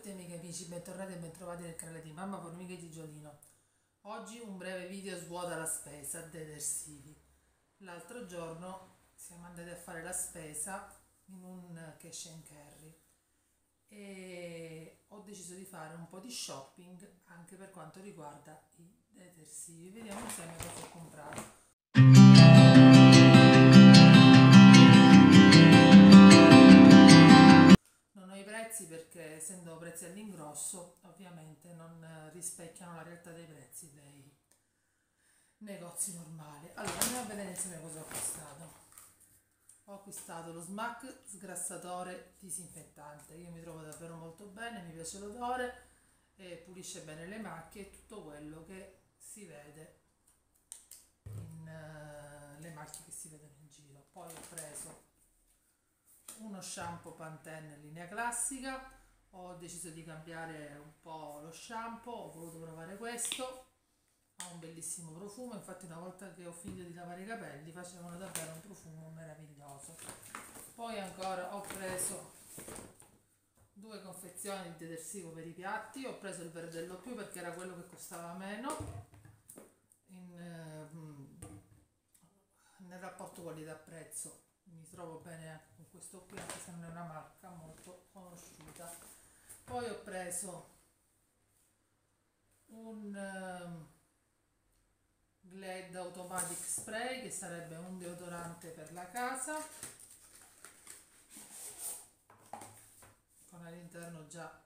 tutti amiche e amici, bentornati e bentrovati nel canale di Mamma Formica e Gigiolino. Oggi un breve video svuota la spesa detersivi. L'altro giorno siamo andati a fare la spesa in un cash and carry e ho deciso di fare un po' di shopping anche per quanto riguarda i detersivi. Vediamo insieme cosa ho comprato. Perché essendo prezzi all'ingrosso ovviamente non rispecchiano la realtà dei prezzi dei negozi normali. Allora andiamo a vedere insieme cosa ho acquistato. Ho acquistato lo Smack sgrassatore disinfettante. Io mi trovo davvero molto bene, mi piace l'odore e pulisce bene le macchie e tutto quello che si vede le macchie che si vedono in giro. Poi ho preso uno shampoo Pantene linea classica, ho deciso di cambiare un po' lo shampoo, ho voluto provare questo, ha un bellissimo profumo, infatti una volta che ho finito di lavare i capelli facevano davvero un profumo meraviglioso. Poi ancora ho preso due confezioni di detersivo per i piatti, ho preso il verdello più perché era quello che costava meno nel rapporto qualità-prezzo. Mi trovo bene anche con questo qui, anche se non è una marca molto conosciuta. Poi ho preso un Glade Automatic Spray, che sarebbe un deodorante per la casa, con all'interno già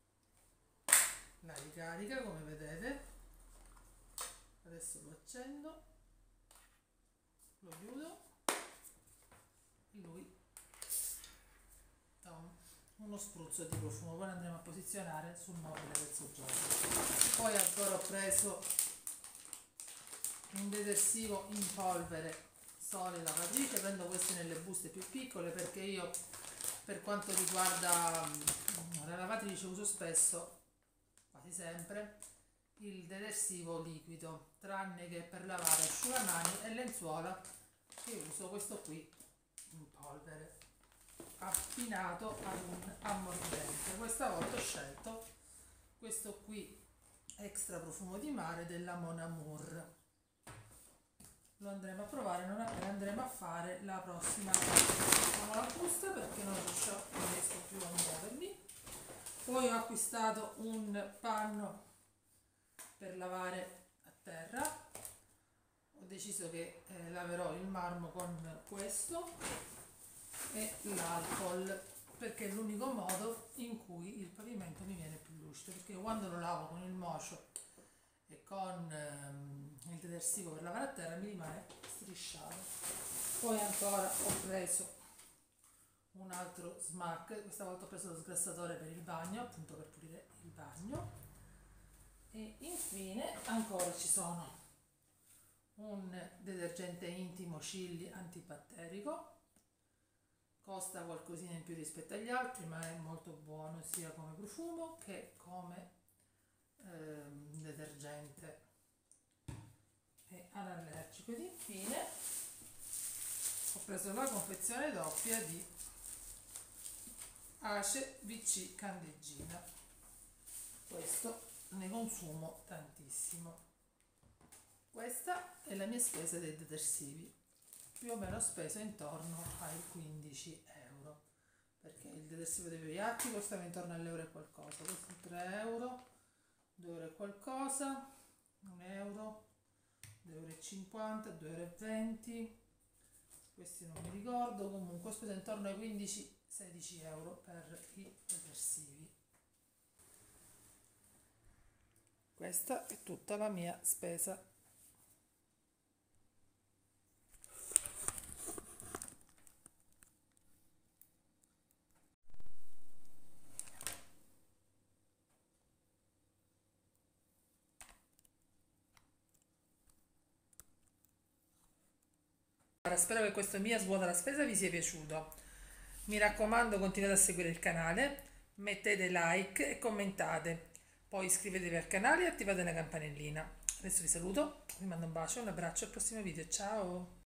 la ricarica, come vedete. Adesso lo accendo, lo chiudo e lui dà uno spruzzo di profumo. Poi andiamo a posizionare sul mobile del soggiorno. Poi ancora ho preso un detersivo in polvere Sole lavatrice. Prendo questi nelle buste più piccole perché io, per quanto riguarda la lavatrice, uso spesso, quasi sempre, il detersivo liquido, tranne che per lavare asciugamani e lenzuola, che uso questo qui in polvere abbinato ad un ammortente. Questa volta ho scelto questo qui extra profumo di mare della Mon Amour. Lo andremo a provare non appena andremo a fare la prossima facciamo la busta perché non riesco più a muovermi. Poi ho acquistato un panno per lavare a terra, ho deciso che laverò il marmo con questo e l'alcol perché è l'unico modo in cui il pavimento mi viene più lucido, perché quando lo lavo con il mocio e con il detersivo per lavare a terra mi rimane strisciato. Poi ancora ho preso un altro Smack, questa volta ho preso lo sgrassatore per il bagno, appunto per pulire il bagno. E infine ancora ci sono un detergente intimo Chilli antibatterico, costa qualcosina in più rispetto agli altri ma è molto buono sia come profumo che come detergente e anallergico. Ed infine ho preso la confezione doppia di Ace VC candeggina, questo ne consumo tantissimo. Questa è la mia spesa dei detersivi, più o meno ho speso intorno ai 15 euro, perché il detersivo dei piatti costava intorno all'euro e qualcosa, questo 3 euro, 2 euro e qualcosa, 1 euro, 2,50 euro, 2,20 euro, questi non mi ricordo, comunque ho speso intorno ai 15-16 euro per i detersivi. Questa è tutta la mia spesa. Spero che questo mio svuota la spesa vi sia piaciuto. Mi raccomando, continuate a seguire il canale, mettete like e commentate. Poi iscrivetevi al canale e attivate la campanellina. Adesso vi saluto, vi mando un bacio, un abbraccio, al prossimo video, ciao!